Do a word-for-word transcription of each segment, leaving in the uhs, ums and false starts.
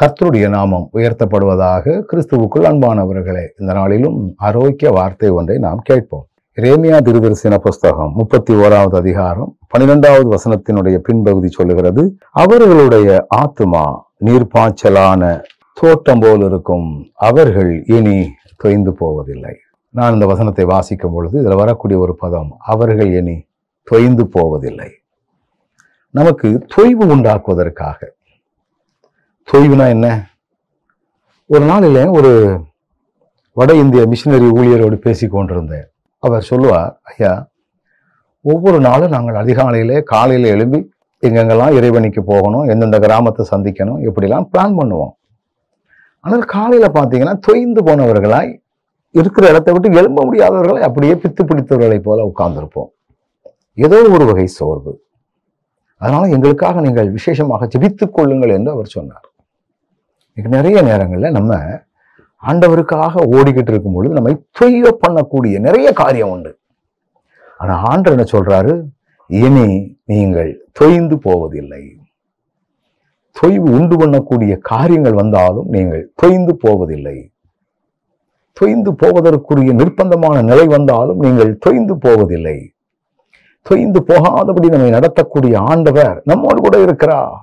கர்த்தருடைய நாமம் உயர்த்தப்படுவதாக. கிறிஸ்துவுக்குள் அன்பானவர்களே, இந்த நாளிலும் ஆரோக்கிய வார்த்தை ஒன்றை நாம் கேட்போம். எரேமியா தீர்க்கதரிசன புஸ்தகம் முப்பத்தி ஓராவது அதிகாரம் பனிரெண்டாவது வசனத்தினுடைய பின்பகுதி சொல்லுகிறது, அவர்களுடைய ஆத்துமா நீர்ப்பாய்ச்சலான தோட்டம் போல் இருக்கும், அவர்கள் இனி தொய்ந்து போவதில்லை. நான் இந்த வசனத்தை வாசிக்கும் பொழுது இதுல வரக்கூடிய ஒரு பதம், அவர்கள் இனி தொய்ந்து போவதில்லை. நமக்கு தொய்வு உண்டாக்குவதற்காக. தொய்வுனா என்ன? ஒரு நாளில ஒரு வட இந்திய மிஷினரி ஊழியரோடு பேசி கொண்டிருந்தேன். அவர் சொல்லுவார், ஐயா, ஒவ்வொரு நாளும் நாங்கள் அதிகாலையிலே காலையில எழும்பி எங்கெங்கெல்லாம் இறைவனிக்கு போகணும், எந்தெந்த கிராமத்தை சந்திக்கணும், இப்படிலாம் பிளான் பண்ணுவோம். ஆனால் காலையில பார்த்தீங்கன்னா தொய்ந்து போனவர்களாய், இருக்கிற இடத்தை விட்டு எழும்ப முடியாதவர்களை அப்படியே பித்து பிடித்தவர்களை போல உட்கார்ந்திருப்போம். ஏதோ ஒரு வகை சோர்வு. அதனால எங்களுக்காக நீங்கள் விசேஷமாக ஜெபித்துக் கொள்ளுங்கள் என்று அவர் சொன்னார். நிறைய நேரங்கள்ல நம்ம ஆண்டவருக்காக ஓடிக்கிட்டு இருக்கும் பொழுது நம்மை தொய்வ பண்ணக்கூடிய நிறைய காரியம் உண்டு. ஆனா ஆண்டவர் என்ன சொல்றாரு, இனி நீங்கள் தொய்ந்து போவதில்லை. தொய்வு உண்டு பண்ணக்கூடிய காரியங்கள் வந்தாலும் நீங்கள் தொய்ந்து போவதில்லை. தொய்ந்து போவதற்குரிய நிர்பந்தமான நிலை வந்தாலும் நீங்கள் தொய்ந்து போவதில்லை. தொய்ந்து போகாதபடி நம்மை நடத்தக்கூடிய ஆண்டவர் நம்மோடு கூட இருக்கிறார்.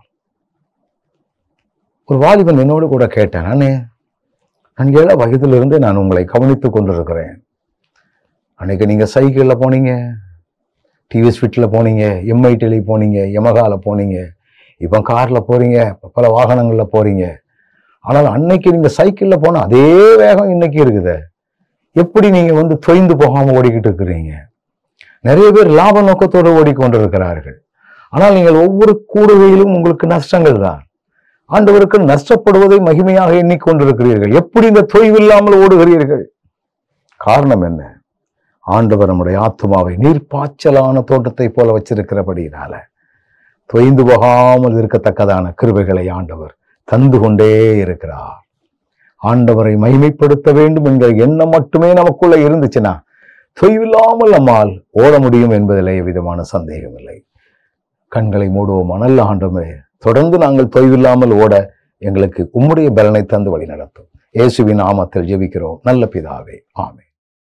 ஒரு வாலிபன் என்னோடு கூட கேட்டேன், நானே நான் ஏழ வயதிலிருந்து நான் உங்களை கவனித்துக் கொண்டிருக்கிறேன். அன்னைக்கு நீங்க சைக்கிள்ல போனீங்க, டிவிஎஸ் ஃபிட்ல போனீங்க, எம்ஐடில போனீங்க, யமகால போனீங்க, இப்ப கார்ல போறீங்க, பல வாகனங்கள்ல போறீங்க. ஆனால் அன்னைக்கு நீங்க சைக்கிள்ல போன அதே வேகம் இன்னைக்கு இருக்குது. எப்படி நீங்க வந்து தொய்ந்து போகாம ஓடிக்கிட்டு இருக்கிறீங்க? நிறைய பேர் லாப நோக்கத்தோடு ஓடிக்கொண்டிருக்கிறார்கள். ஆனால் நீங்கள் ஒவ்வொரு கூடுகையிலும் உங்களுக்கு நஷ்டங்கள் தான். ஆண்டவருக்கு நஷ்டப்படுவதை மகிமையாக எண்ணிக்கொண்டிருக்கிறீர்கள். எப்படி இந்த தொய்வில்லாமல் ஓடுகிறீர்கள்? காரணம் என்ன? ஆண்டவர் நம்முடைய ஆத்துமாவை நீர்ப்பாய்ச்சலான தோட்டத்தை போல வச்சிருக்கிறபடியினால தொய்ந்து போகாமல் இருக்கத்தக்கதான கிருபைகளை ஆண்டவர் தந்து கொண்டே இருக்கிறார். ஆண்டவரை மகிமைப்படுத்த வேண்டும் என்கிற எண்ணம் மட்டுமே நமக்குள்ள இருந்துச்சுன்னா தொய்வில்லாமல் நம்மால் ஓட முடியும் என்பதிலே விதமான சந்தேகம் இல்லை. கண்களை மூடுவோம். நல்ல ஆண்டவரே, தொடர்ந்து நாங்கள் தொய்வில்லாமல் ஓட எங்களுக்கு உம்முடைய பலனை தந்து வழி நடத்தும். இயேசுவின் நாமத்தில் ஜெபிக்கிறோம் நல்ல பிதாவே, ஆமென்.